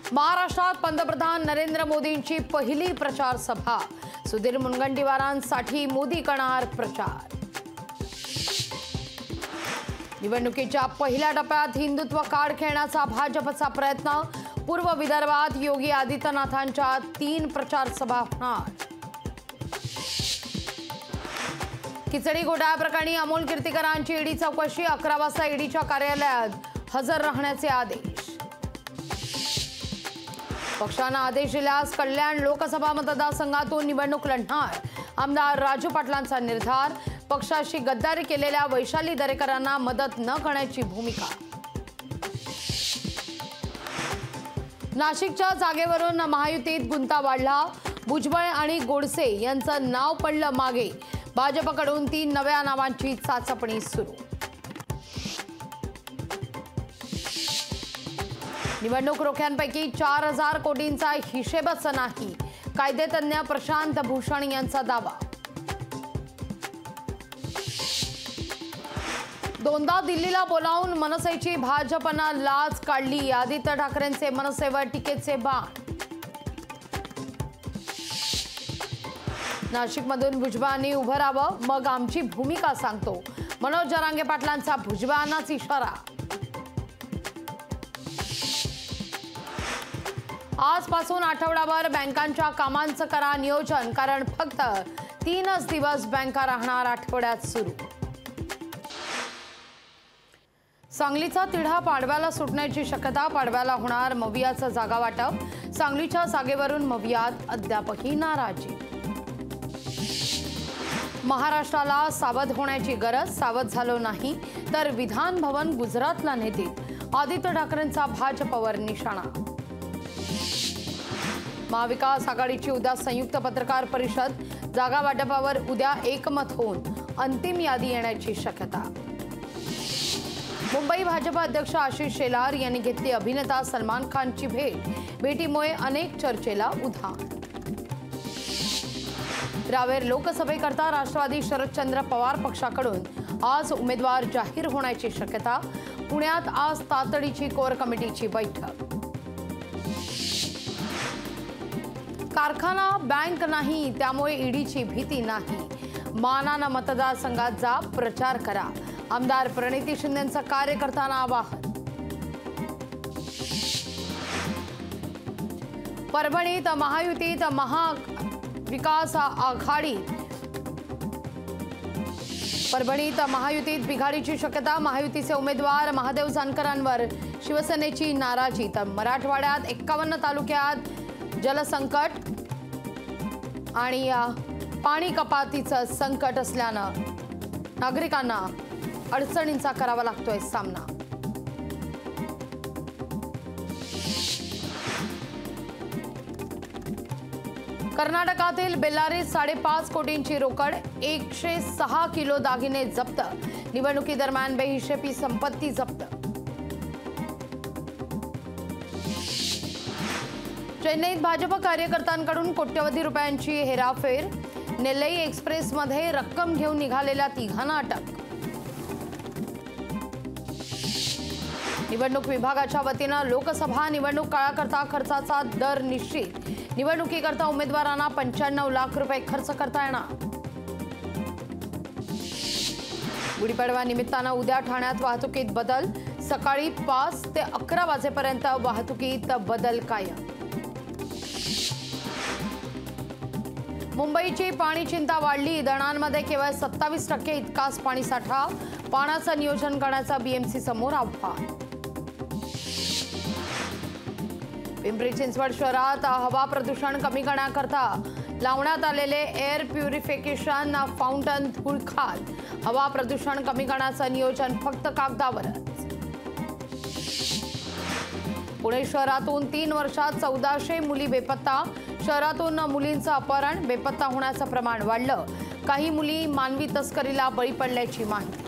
महाराष्ट्रात पंतप्रधान नरेंद्र मोदींची पहिली प्रचार सभा। सुधीर मुनगंटीवारांसाठी मोदी करणार प्रचार। निवडणुकीच्या पहिल्या टप्प्यात हिंदुत्व कार्ड खेळण्याचा भाजपचा प्रयत्न। पूर्व विदर्भात योगी आदित्यनाथांच्या 3 प्रचार सभा होणार। खिचडी घोटाळ्याप्रकरणी अमोल कीर्तीकरांची ईडी चौकशी। 11 वाजता ईडीच्या कार्यालयात हजर राहण्याचे आदेश। पक्षाने आदेश दिल्यास कल्याण लोकसभा मतदारसंघातून निवडणूक लढणार। आमदार राजू पाटलांचा निर्धार। पक्षाशी गद्दारी केलेल्या वैशाली दरेकरांना मदत न करण्याची भूमिका। नाशिकच्या जागेवरून महायुतीत गुंता वाढला। भुजबळ आणि गोडसे यांचं नाव पडलं मागे। भाजपकडून 3 नव्या नावांची चाचपणी सुरू। निवडणूक रोख्यांपैकी 4000 कोटींचा हिशेबच नाही, कायदेतज्ञ प्रशांत भूषण यांचा दावा। दोनदा दिल्लीला बोलावून मनसेची भाजपनं लाच काढली। आदित्य ठाकरेंचे मनसेवर टीकेचे बाण। नाशिकमधून भुजबळांनी उभं राहावं, मग आमची भूमिका सांगतो। मनोज जरांगे पाटलांचा भुजबळांनाच इशारा। आजपासून आठवडाभर बँकांच्या कामांचं करा नियोजन, कारण फक्त 3च दिवस बँका राहणार आठवड्यात सुरू। सांगलीचा तिढा पाडव्याला सुटण्याची शक्यता। पाडव्याला होणार मवियाचं जागा वाटप। सांगलीच्या जागेवरून मवियात अद्यापही नाराजी। महाराष्ट्राला सावध होण्याची गरज। सावध झालो नाही तर विधान भवन गुजरातला नेतील। आदित्य ठाकरेंचा भाजपवर निशाणा। महाविकास आघाडीची उद्या संयुक्त पत्रकार परिषद। जागा वाटपावर उद्या एकमत होऊन अंतिम यादी येण्याची शक्यता। मुंबई भाजप अध्यक्ष आशिष शेलार यांनी घेतली अभिनेता सलमान खानची भेट। भेटीमुळे अनेक चर्चेला उधाण। रावेर लोकसभेकरता राष्ट्रवादी शरदचंद्र पवार पक्षाकडून आज उमेदवार जाहीर होण्याची शक्यता। पुण्यात आज तातडीची कोर कमिटीची बैठक। कारखाना बँक नाही, त्यामुळे ईडीची भीती नाही। मानानं मतदारसंघात जा, प्रचार करा। आमदार प्रणिती शिंदेंचं कार्यकर्त्यांना आवाहन। परभणीत महायुतीत महाविकास आघाडी। परभणीत महायुतीत बिघाडीची शक्यता। महायुतीचे उमेदवार महादेव जानकरांवर शिवसेनेची नाराजी। तर मराठवाड्यात 51 तालुक्यात जलसंकट आणि पाणी कपातीचं संकट असल्यानं नागरिकांना अडचणींचा करावा लागतोय सामना। कर्नाटकातील बेल्लारीत 5.5 कोटींची रोकड। 106 किलो दागिने जप्त। निवडणुकीदरम्यान बेहिशेबी संपत्ती जप्त। चेन्नईत भाजप कार्यकर्त्यांकडून कोट्यवधी रुपयांची हेराफेर। नेल्लई एक्सप्रेसमध्ये रक्कम घेऊन निघालेल्या 3घांना अटक। निवडणूक विभागाच्या वतीनं लोकसभा निवडणूक काळाकरता खर्चाचा दर निश्चित। निवडणुकीकरता उमेदवारांना 95 लाख रुपये खर्च करता येणार। गुढीपाडवा निमित्तानं उद्या ठाण्यात वाहतुकीत बदल। सकाळी 5 ते 11 वाजेपर्यंत वाहतुकीत बदल कायम। मुंबईची पाणी चिंता वाढली। धरणांमध्ये केवळ 27% इतकाच पाणीसाठा। पाण्याचं नियोजन करण्याचा बीएमसी समोर आव्हान। पिंपरी चिंचवड शहरात हवा प्रदूषण कमी करण्याकरता लावण्यात आलेले एअर प्युरिफिकेशन फाउंटन धूळ खात। हवा प्रदूषण कमी करण्याचं नियोजन फक्त कागदावरच। पुणे शहरातून 3 वर्षात 1400 मुली बेपत्ता। शहरातून मुलींचं अपहरण, बेपत्ता होण्याचं प्रमाण वाढलं। काही मुली मानवी तस्करीला बळी पडल्याची माहिती।